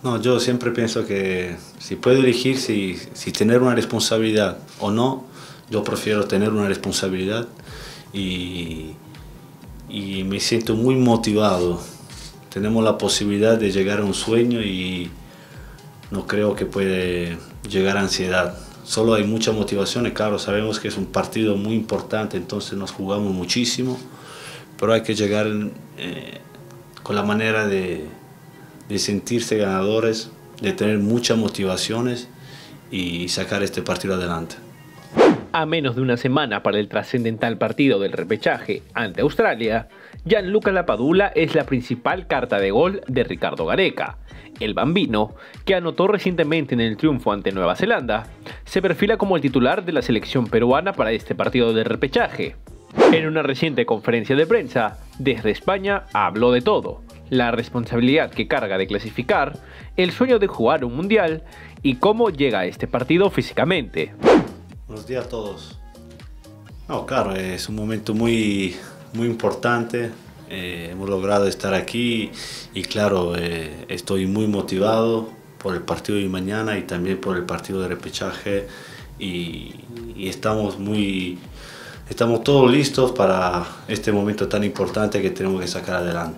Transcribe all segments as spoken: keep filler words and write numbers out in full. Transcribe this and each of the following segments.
No, yo siempre pienso que si puedo elegir si, si tener una responsabilidad o no, yo prefiero tener una responsabilidad y, y me siento muy motivado. Tenemos la posibilidad de llegar a un sueño y no creo que puede llegar a ansiedad. Solo hay mucha motivación y claro, sabemos que es un partido muy importante, entonces nos jugamos muchísimo, pero hay que llegar eh, con la manera de, de sentirse ganadores, de tener muchas motivaciones y sacar este partido adelante. A menos de una semana para el trascendental partido del repechaje ante Australia, Gianluca Lapadula es la principal carta de gol de Ricardo Gareca. El bambino, que anotó recientemente en el triunfo ante Nueva Zelanda, se perfila como el titular de la selección peruana para este partido de repechaje. En una reciente conferencia de prensa, desde España habló de todo: la responsabilidad que carga de clasificar, el sueño de jugar un mundial y cómo llega a este partido físicamente. Buenos días a todos. No, claro, es un momento muy, muy importante. Eh, hemos logrado estar aquí y claro, eh, estoy muy motivado por el partido de mañana y también por el partido de repechaje y, y estamos muy, estamos todos listos para este momento tan importante que tenemos que sacar adelante.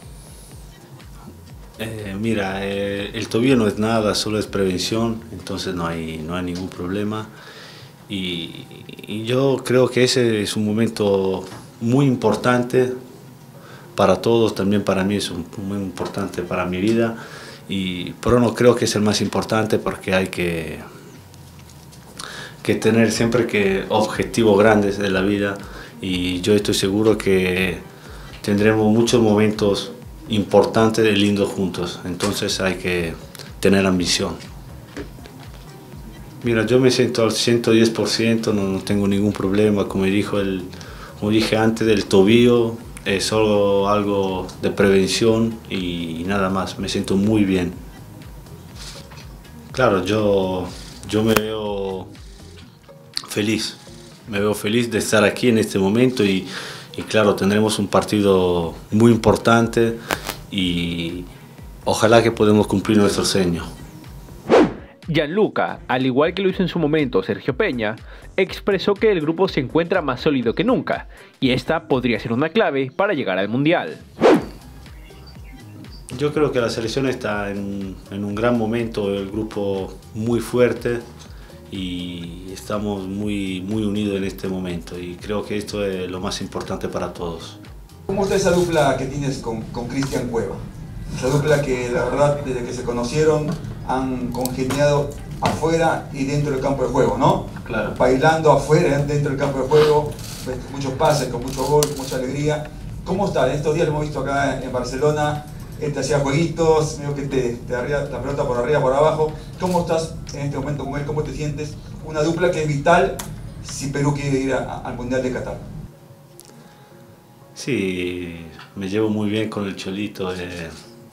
Eh, mira, eh, el tobillo no es nada, solo es prevención, entonces no hay, no hay ningún problema. Y, y yo creo que ese es un momento muy importante para todos, también para mí es un, muy importante para mi vida, y, pero no creo que es el más importante porque hay que, que tener siempre que objetivos grandes de la vida y yo estoy seguro que tendremos muchos momentos importantes y lindos juntos, entonces hay que tener ambición. Mira, yo me siento al ciento diez por ciento, no, no tengo ningún problema, como, dijo el, como dije antes del tobillo, es solo algo de prevención y nada más, me siento muy bien. Claro, yo, yo me veo feliz, me veo feliz de estar aquí en este momento y, y claro, tendremos un partido muy importante y ojalá que podamos cumplir nuestro sueño. Gianluca, al igual que lo hizo en su momento Sergio Peña, expresó que el grupo se encuentra más sólido que nunca y esta podría ser una clave para llegar al Mundial. Yo creo que la selección está en, en un gran momento, el grupo muy fuerte y estamos muy, muy unidos en este momento y creo que esto es lo más importante para todos. ¿Cómo está esa dupla que tienes con, con Cristian Cueva? Esa dupla que la verdad desde que se conocieron han congeniado afuera y dentro del campo de juego, ¿no? Claro. Bailando afuera, dentro del campo de juego, muchos pases, con mucho gol, con mucha alegría. ¿Cómo está? Estos días lo hemos visto acá en Barcelona, te hacía jueguitos, medio que te, te arriba, la pelota por arriba, por abajo. ¿Cómo estás en este momento con él? ¿Cómo te sientes? Una dupla que es vital si Perú quiere ir a, a, al Mundial de Qatar. Sí, me llevo muy bien con el Cholito. Eh.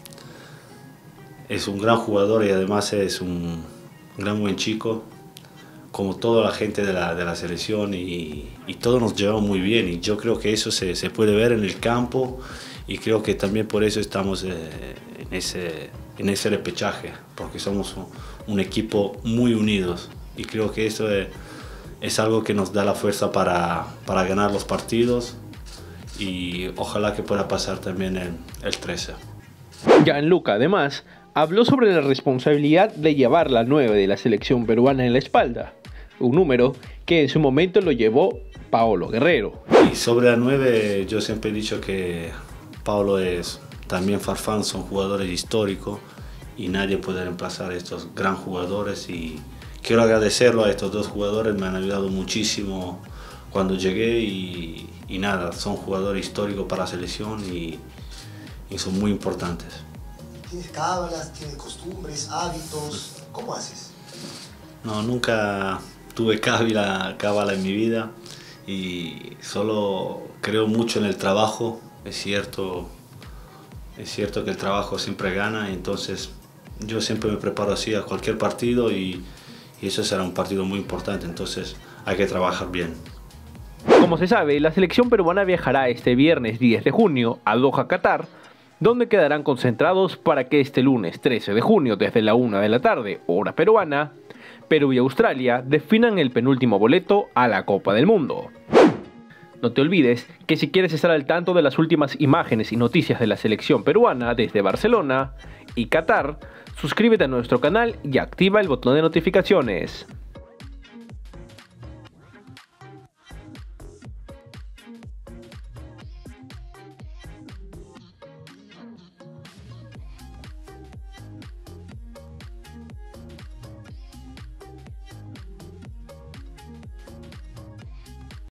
Es un gran jugador y además es un gran buen chico, como toda la gente de la, de la selección y, y todos nos llevamos muy bien y yo creo que eso se, se puede ver en el campo y creo que también por eso estamos eh, en, ese, en ese repechaje, porque somos un, un equipo muy unidos y creo que eso es, es algo que nos da la fuerza para, para ganar los partidos y ojalá que pueda pasar también el, el trece. Gianluca, además, habló sobre la responsabilidad de llevar la nueve de la selección peruana en la espalda, un número que en su momento lo llevó Paolo Guerrero. Y sobre la nueve yo siempre he dicho que Paolo es también Farfán, son jugadores históricos y nadie puede reemplazar a estos gran jugadores y quiero agradecerlo a estos dos jugadores, me han ayudado muchísimo cuando llegué y, y nada, son jugadores históricos para la selección y, y son muy importantes. ¿Tienes cábalas, tienes costumbres, hábitos? ¿Cómo haces? No, nunca tuve cábala, cábala en mi vida y solo creo mucho en el trabajo. Es cierto, es cierto que el trabajo siempre gana, entonces yo siempre me preparo así a cualquier partido y, y eso será un partido muy importante, entonces hay que trabajar bien. Como se sabe, la selección peruana viajará este viernes diez de junio a Doha, Qatar, donde quedarán concentrados para que este lunes trece de junio, desde la una de la tarde, hora peruana, Perú y Australia definan el penúltimo boleto a la Copa del Mundo. No te olvides que si quieres estar al tanto de las últimas imágenes y noticias de la selección peruana desde Barcelona y Qatar, suscríbete a nuestro canal y activa el botón de notificaciones.